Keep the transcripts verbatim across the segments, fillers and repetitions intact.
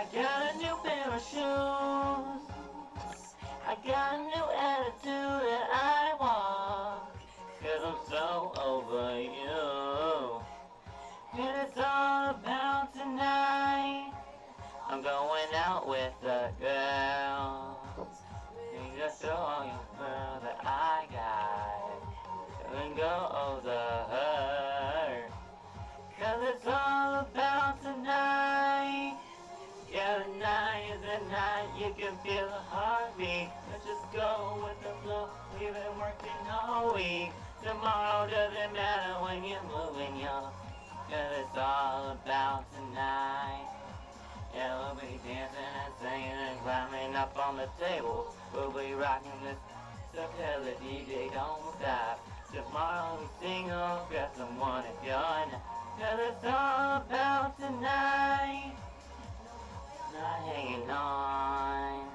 I got a new pair of shoes. I got a new attitude that I want. Cause I'm so over you. And it's all about tonight. I'm going out with a girl. You just show all your girl that I got. And go over her. Cause it's all about tonight. Yeah, the night is the night, you can feel the heartbeat. Let's just go with the flow, we've been working all week. Tomorrow doesn't matter when you're moving, yo. Cause it's all about tonight. Yeah, we'll be dancing and singing and climbing up on the table. We'll be rocking this, so tell the D J don't stop. Tomorrow we sing, oh, grab someone if you're not. Cause it's all about tonight. Not hanging on,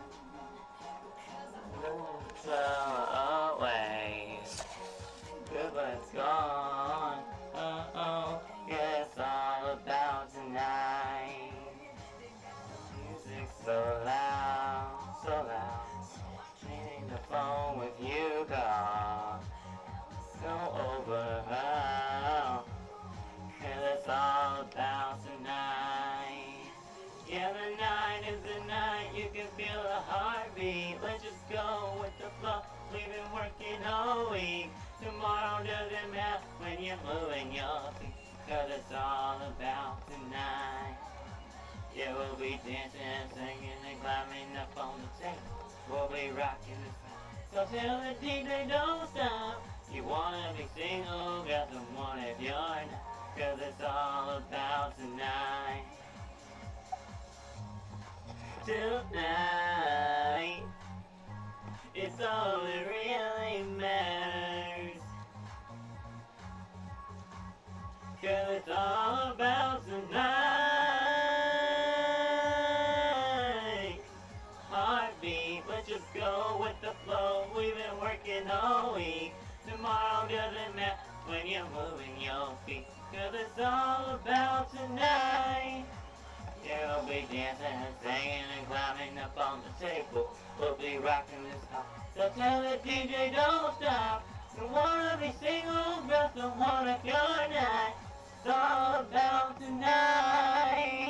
so away. Goodbye's gone. Oh oh, yeah, it's all about tonight. Music's so loud, so loud. Meaning the phone with you gone. So overwhelmed. Yeah, it's all about tonight. Yeah, the night is the night, you can feel the heartbeat. Let's just go with the flow, we've been working all week. Tomorrow doesn't matter when you're moving your feet. Cause it's all about tonight. Yeah, we'll be dancing and singing and climbing up on the table. We'll be rocking this night. So tell the D J don't stop. You wanna be single, got someone if you're not. Cause it's all about tonight. Tonight, it's all that really matters. Cause it's all about tonight. Heartbeat, let's just go with the flow. We've been working all week. Tomorrow doesn't matter when you're moving your feet. Cause it's all about tonight. Yeah, we'll be dancing and singing and climbing up on the table. We'll be rocking this house. So tell the D J don't stop. You wanna be single, but don't wanna go night. It's all about tonight.